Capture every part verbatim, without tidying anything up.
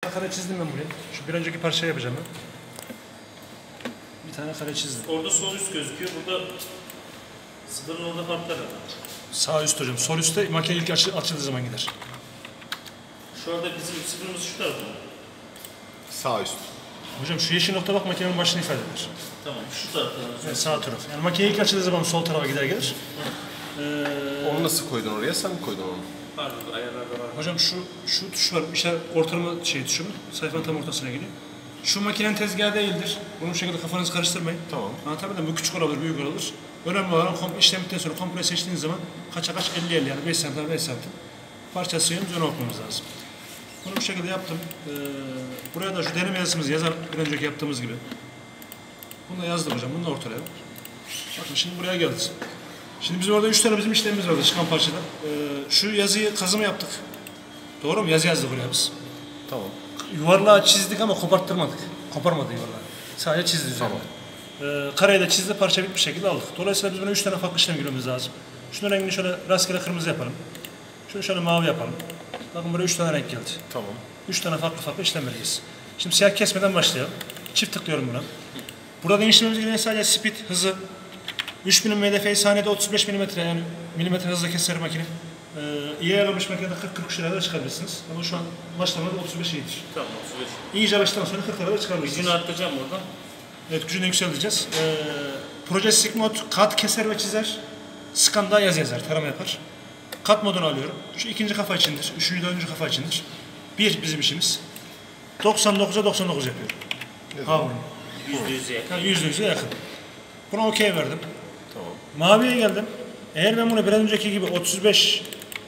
Kare çizdim ben buraya. Şu bir önceki parçayı yapacağım ben. Bir tane kare çizdim. Orada sol üst gözüküyor. Burada sıfırın orada farklar var. Sağ üst hocam. Sol üstte makine ilk açı, açıldığı zaman gider. Şu anda bizim sıfırımız şu tarafta. Sağ üst. Hocam şu yeşil nokta bak makinenin başını ifade eder. Tamam, şu tarafta. Yani sağ taraf. Yani makine ilk açıldığı zaman sol tarafa gider gelir. Ee, onu nasıl koydun oraya? Sen mi koydun onu? Pardon, ayarlarda var. Hocam şu şu tuş var. İşte ortalama şey tuşu mu? Sayfanın tam ortasına geliyor. Şu makinenin tezgahı değildir. Bunu bu şekilde kafanızı karıştırmayın. Tamam. Anlatabildim mi? Bu küçük olabilir, büyük olabilir. Önemli olan işlem bittikten sonra komple seçtiğiniz zaman kaça kaç elli elli yani beş santim beş santim parçası yönümüz öne okumamız lazım. Bunu bu şekilde yaptım. Ee, buraya da şu deneme yazısımızı yazar bir önceki yaptığımız gibi. Bunu da yazdım hocam. Bunu da ortalayalım. Bakın şimdi buraya geldik. Şimdi biz orada üç tane bizim işlemimiz vardı çıkan parçadan. Ee, şu yazıyı kazıma yaptık. Doğru mu? Yazı yazdık buraya biz. Tamam. Yuvarlağı çizdik ama koparttırmadık. Koparmadı yuvarlağı. Sadece çizdi üzerine. Tamam. Ee, kareyi de çizdi, parça bitmiş şekilde aldık. Dolayısıyla biz buna üç tane farklı işlem girmemiz lazım. Şunun rengini şöyle rastgele kırmızı yapalım. Şunu şöyle mavi yapalım. Bakın buraya üç tane renk geldi. Tamam. Üç tane farklı farklı işlem vereceğiz. Şimdi siyah kesmeden başlayalım. Çift tıklıyorum buna. Burada değiştirmemiz gereken sadece speed, hızı. üç bin M D F'yi saniyede otuz beş milimetre yani milimetre hızla keser makine. Ee, iyi ayarlamış makinede kırk kırk üç liraya çıkabilirsiniz. Ama şu an başlamada otuz beş iyidir. Tamam, otuz beş. İyice baştan sonra kırk liraya çıkabilirsiniz. Gücünü arttıracağım oradan. Evet, gücünü yükselteceğiz. Ee, Progressive mod kat keser ve çizer. Scan da yaz yazar, tarama yapar. Kat modunu alıyorum. Şu ikinci kafa içindir, üçüncü, dördüncü kafa içindir. Bir bizim işimiz. doksan dokuza doksan dokuz yapıyorum. Power'ın. Yüzde yüze yakın. Yani yüzde yüze yakın. Buna okey verdim. Tamam. Maviye geldim. Eğer ben bunu biraz önceki gibi otuz beş,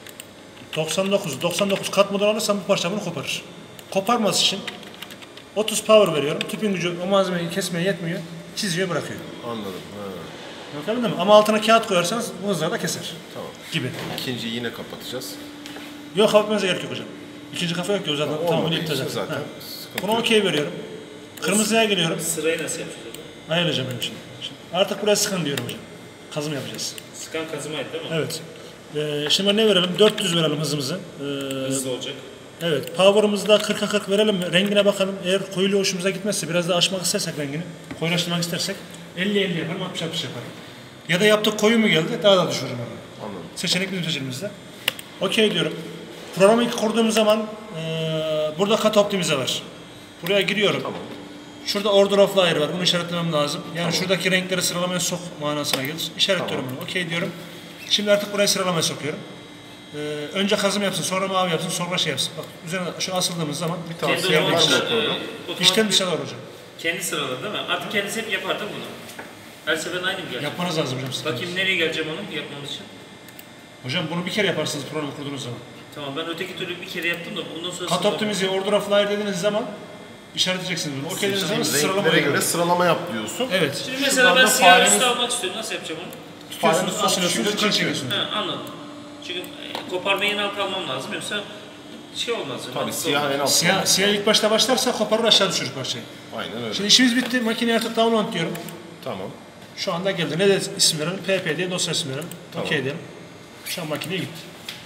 doksan dokuz, doksan dokuz kat modunu alırsam bu parça bunu koparır. Koparması için otuz power veriyorum. Tüpün gücü o malzemeyi kesmeye yetmiyor. Çiziyor, bırakıyor. Anladım. Ha. Anladın mı? Ama altına kağıt koyarsanız bu hızla da keser. Tamam. Gibi. İkinciyi yine kapatacağız. Yok, kapatmanıza gerek yok hocam. İkinci kafa yok ki o zaten. Tamam, Tamam, olmadı. öyle iptal Hiç zaten Ha. sıkıntı Buna yok. okey veriyorum. Kırmızıya geliyorum. Sırayı nasıl yapacağız hocam? Ayarlayacağım benim için. Şimdi artık buraya sıkın diyorum hocam. Kazım yapacağız. Sıkan kazımaydı değil mi? Evet. Ee, şimdi ne verelim? dört yüz verelim hızımızı. Ee, Hızlı olacak. evet. Power'ımızda kırka kırk verelim. Rengine bakalım. Eğer koyulu hoşumuza gitmezse, biraz daha açmak istersek rengini, koyulaştırmak istersek elli elli yaparım, altmış altmış yaparım. Ya da yaptık koyu mu geldi? Daha da düşürürüm onu. Anladım. Seçenek bizim seçeneğimizde. Okey diyorum. Programı ilk kurduğum zaman e, burada kat optimize var. Buraya giriyorum. Tamam. Şurada order of layer var. Bunu işaretlemem lazım. Yani tamam. Şuradaki renkleri sıralamaya sok manasına gelir. İşaretliyorum tamam. Bunu. Okey diyorum. Şimdi artık burayı sıralamaya sokuyorum. Ee, önce kazım yapsın, sonra mavi yapsın, sonra şey yapsın. Bak üzerine şu asıldığımız zaman bir Tamam, tane siyah siyah var geçer. mı? E, İşten dışarı var hocam. Kendi sıraladı değil mi? Artık kendisi hep yapar değil mi bunu? Her seferin aynı mı gelecek? Yapmanız lazım hocam. Sıkıntı. Bakayım nereye geleceğim onu yapmamız için. Hocam bunu bir kere yaparsınız programı kurduğunuz zaman. Tamam, ben öteki türlü bir kere yaptım da bundan sonra... Kat optimize, order of layer dediğiniz zaman işaretleyeceksiniz bunu. Okey dediğiniz zaman sıralamaya Renklere göre göre. sıralama yap diyorsun. Evet. Şimdi mesela ben Şuradan da siyah faremiz- üstü almak istiyorum. Nasıl yapacağım onu? Tutuyorsunuz, Faremiz asılıyorsunuz, altı yukarı çekiyor. çekiyorsunuz. Ha, anladım. Çünkü e, koparmayı en alta almam lazım, yoksa şey olmaz. Tabii mantıklı siyah olmaz. en alt. Siyah, siyah ilk başta başlarsa koparır, aşağı düşürür parçayı. Aynen öyle. Şimdi işimiz bitti. Makineye artık download diyorum. Tamam. Şu anda geldi. Ne de isim verelim? P P diye dosya isim verelim. Tamam. Okey diyelim. Şu an makineye gitti.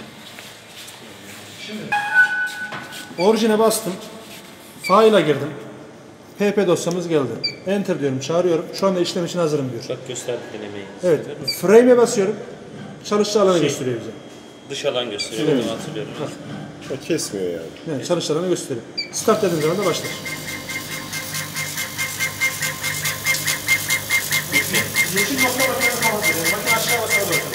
Şimdi orijine bastım. File'a girdim. P P dosyamız geldi. Enter diyorum, çağırıyorum. Şu anda işlem için hazırım diyor. Bak gösterdi denemeyi. Evet. Frame'e basıyorum. Çalıştığı alanı Şey, gösteriyor bize. Dış alan gösteriyor, Evet. onu hatırlıyorum. O kesmiyor yani. Yani çalıştığı alanı gösteriyor. Start dediğim zaman da başlar. Yeşil nokta makinenin kafası. Makine aşağı basar bakın.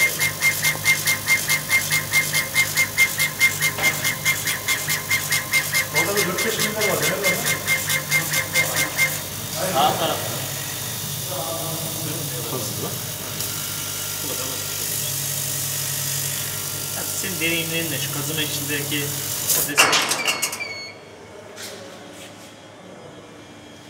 Orada bir dört beş milyar var. Nerede var? Sağ taraf. Hızlı. Senin deneyimlerinle şu kazıma içindeki